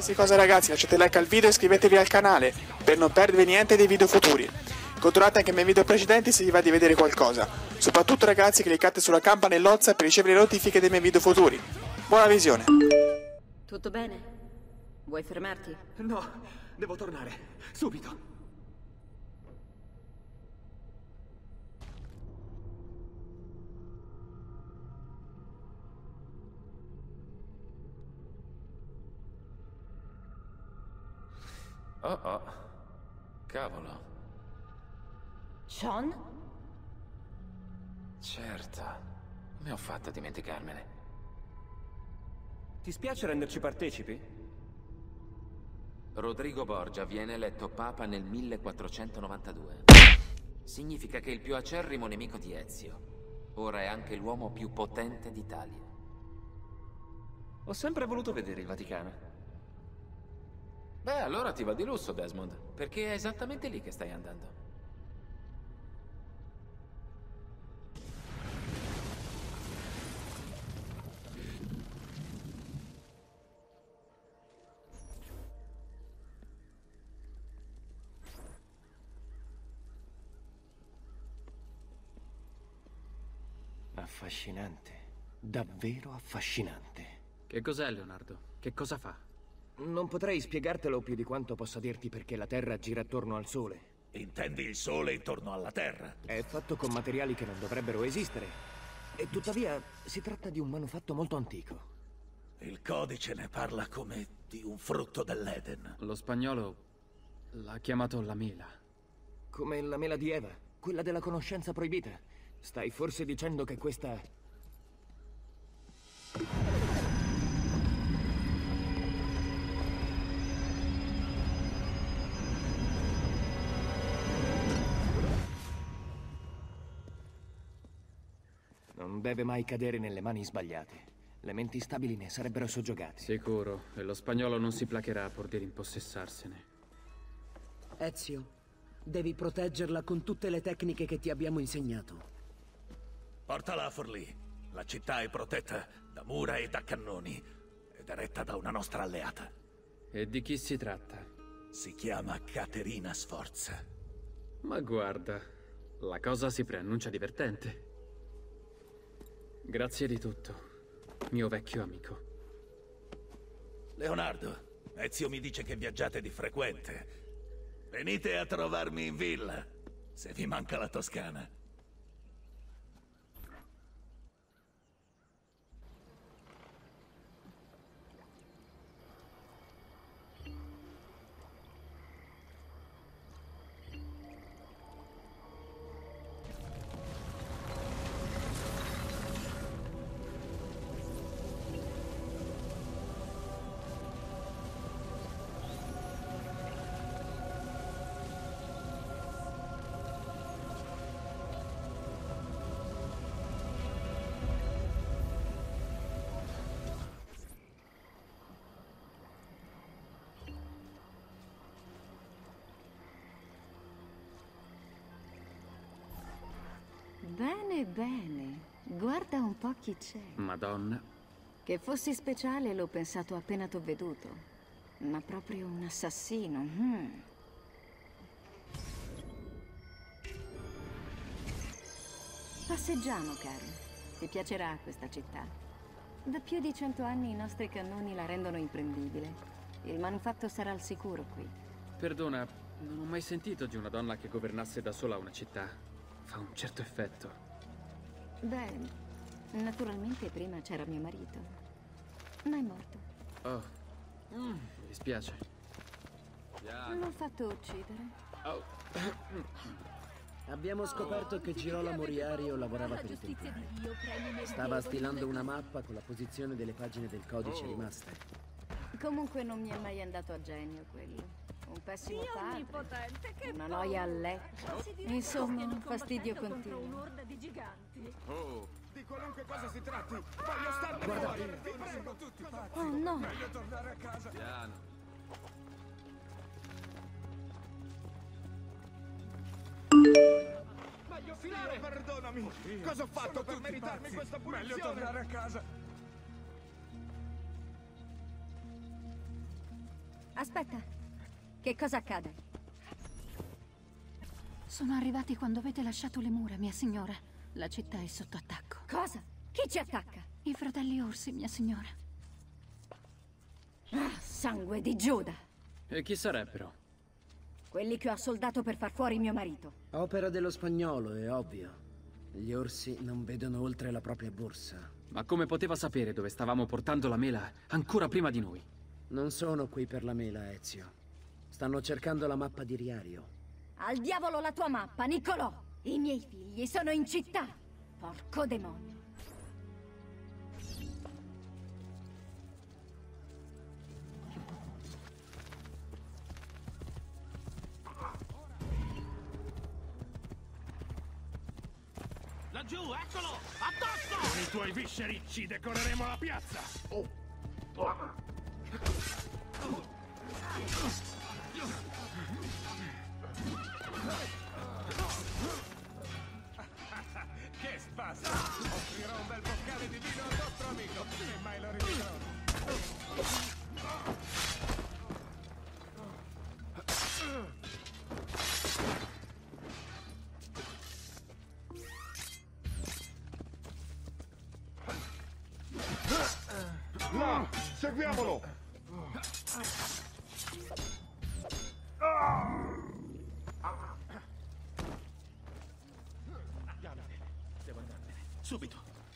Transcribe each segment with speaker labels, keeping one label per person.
Speaker 1: qualsiasi cosa ragazzi, lasciate like al video e iscrivetevi al canale per non perdervi niente dei video futuri. Controllate anche i miei video precedenti se vi va di vedere qualcosa. Soprattutto ragazzi cliccate sulla campanellozza per ricevere le notifiche dei miei video futuri. Buona visione!
Speaker 2: Tutto bene? Vuoi fermarti?
Speaker 3: No, devo tornare. Subito.
Speaker 4: Oh oh. Cavolo.
Speaker 2: Sean?
Speaker 4: Certo. Come ho fatto a dimenticarmene?
Speaker 3: Ti spiace renderci partecipi?
Speaker 4: Rodrigo Borgia viene eletto papa nel 1492. Significa che è il più acerrimo nemico di Ezio. Ora è anche l'uomo più potente d'Italia.
Speaker 3: Ho sempre voluto vedere il Vaticano.
Speaker 4: Beh, allora ti va di lusso, Desmond, perché è esattamente lì che stai andando.
Speaker 3: Affascinante. Davvero affascinante.
Speaker 5: Che cos'è, Leonardo? Che cosa fa?
Speaker 3: Non potrei spiegartelo più di quanto possa dirti perché la Terra gira attorno al Sole.
Speaker 6: Intendi il Sole intorno alla Terra?
Speaker 3: È fatto con materiali che non dovrebbero esistere. E tuttavia si tratta di un manufatto molto antico.
Speaker 6: Il codice ne parla come di un frutto dell'Eden.
Speaker 5: Lo spagnolo l'ha chiamato la mela.
Speaker 3: Come la mela di Eva, quella della conoscenza proibita. Stai forse dicendo che questa... Non deve mai cadere nelle mani sbagliate. Le menti stabili ne sarebbero soggiogate.
Speaker 5: Sicuro, e lo spagnolo non si placherà pur di rimpossessarsene.
Speaker 7: Ezio, devi proteggerla con tutte le tecniche che ti abbiamo insegnato.
Speaker 6: Portala a Forlì. La città è protetta da mura e da cannoni ed è retta da una nostra alleata.
Speaker 5: E di chi si tratta?
Speaker 6: Si chiama Caterina Sforza.
Speaker 5: Ma guarda, la cosa si preannuncia divertente. Grazie di tutto, mio vecchio amico.
Speaker 6: Leonardo, Ezio mi dice che viaggiate di frequente. Venite a trovarmi in villa, se vi manca la Toscana.
Speaker 2: Bene, bene. Guarda un po' chi c'è.
Speaker 5: Madonna.
Speaker 2: Che fossi speciale l'ho pensato appena t'ho veduto. Ma proprio un assassino. Passeggiamo, caro. Ti piacerà questa città. Da più di 100 anni i nostri cannoni la rendono imprendibile. Il manufatto sarà al sicuro qui.
Speaker 5: Perdona, non ho mai sentito di una donna che governasse da sola una città. Fa un certo effetto.
Speaker 2: Beh, naturalmente prima c'era mio marito. Ma è morto.
Speaker 5: Oh, mi dispiace.
Speaker 2: L'ho fatto uccidere.
Speaker 5: Oh.
Speaker 7: Abbiamo scoperto che Girolamo Moriario lavorava per i Templari. Stava stilando una mappa con la posizione delle pagine del codice rimaste.
Speaker 2: Comunque non mi è mai andato a genio quello. Un pessimo padre, una noia a letto. Insomma, un fastidio continuo.
Speaker 8: Un'orda di giganti.
Speaker 9: Oh, di qualunque cosa si tratti, voglio starne fuori. Vi prego, tutti pazzi.
Speaker 2: Oh no!
Speaker 9: Voglio tornare a casa.
Speaker 5: Piano.
Speaker 9: Voglio finire, perdonami. Cosa ho fatto per meritarmi questa punizione? Voglio tornare a casa.
Speaker 2: Aspetta. Che cosa accade?
Speaker 8: Sono arrivati quando avete lasciato le mura, mia signora. La città è sotto attacco.
Speaker 2: Cosa? Chi ci attacca?
Speaker 8: I fratelli Orsi, mia signora.
Speaker 2: Ah, sangue di Giuda!
Speaker 5: E chi sarebbero?
Speaker 2: Quelli che ho assoldato per far fuori mio marito.
Speaker 7: Opera dello spagnolo, è ovvio. Gli orsi non vedono oltre la propria borsa.
Speaker 5: Ma come poteva sapere dove stavamo portando la mela ancora prima di noi?
Speaker 7: Non sono qui per la mela, Ezio. Stanno cercando la mappa di Riario.
Speaker 2: Al diavolo la tua mappa, Niccolò! I miei figli sono in città! Porco demonio!
Speaker 6: Laggiù, eccolo! Addosso!
Speaker 9: Con i tuoi visceri ci decoreremo la piazza! Che spazio! Offrirò un bel boccale di vino al vostro amico, se mai lo rivedrò. Là! Seguiamolo!
Speaker 6: Devo andarmene. Subito.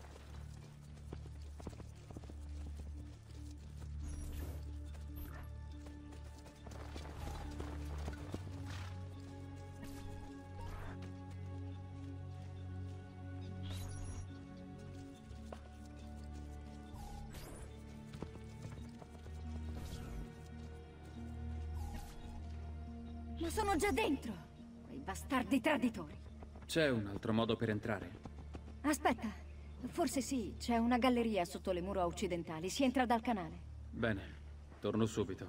Speaker 2: Ma sono già dentro! Quei bastardi traditori!
Speaker 5: C'è un altro modo per entrare?
Speaker 2: Aspetta, forse sì, c'è una galleria sotto le mura occidentali, si entra dal canale.
Speaker 5: Bene, torno subito.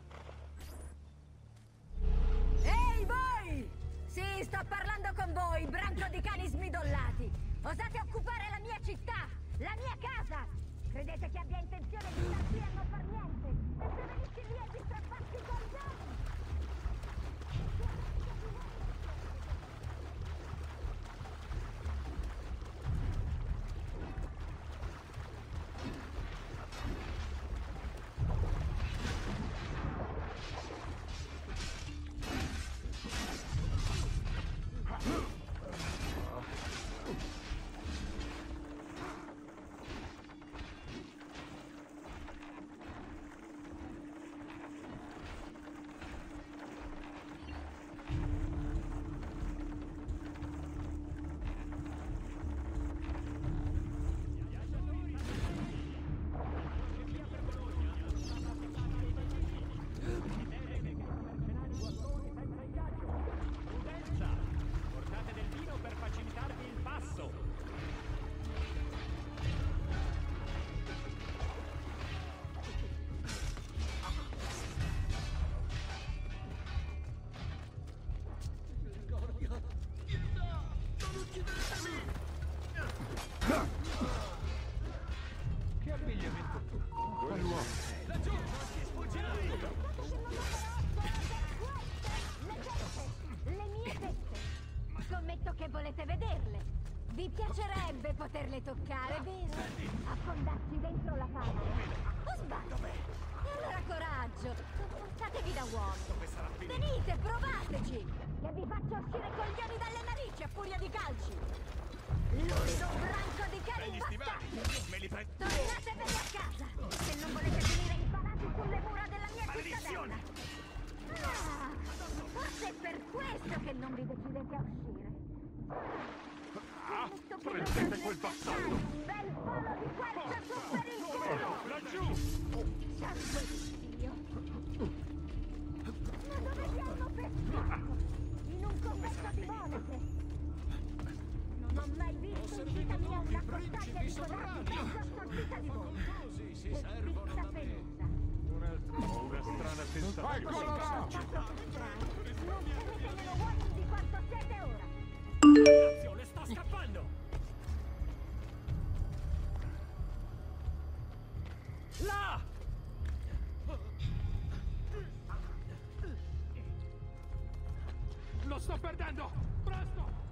Speaker 2: Ehi voi! Sì, sto parlando con voi, branco di cani smidollati! Osate occupare la mia città, la mia casa! Credete che abbia intenzione di star qui a non far niente? E se venissi lì e vi strappassi i coglioni?
Speaker 9: Che abbigliamento tu? Quell'uomo.
Speaker 2: Le mie tette! Scommetto che volete vederle! Vi piacerebbe poterle toccare, vero? Affondarci dentro la palla. O sbaglio? E allora coraggio! Comportatevi da uomini! Venite, provateci! Che vi faccio uscire coglioni dalle narici a furia di calci! L'unico branco di cani bastardi!
Speaker 6: Me li prendo.
Speaker 2: Tornatevene a casa! Se non volete finire impanati sulle mura della mia cittadella! Ah, forse è per questo che non vi decidete a uscire!
Speaker 9: Prendete quel bastardo!
Speaker 2: Bel palo di questa superiore!
Speaker 9: Laggiù!
Speaker 2: Sangue di Dio! Ma dove vi hanno pescato? In un commesso di monete! Non ho mai visto in vita mia una cozzaglia di codardi peggio assortita di voi! Che spizza pelosa!
Speaker 9: Una strana sensazione. Eccolo là!
Speaker 2: Non tenete meno uomini di quanto siete ora!
Speaker 6: Le sta scappando! Là!
Speaker 9: Lo sto perdendo! Presto!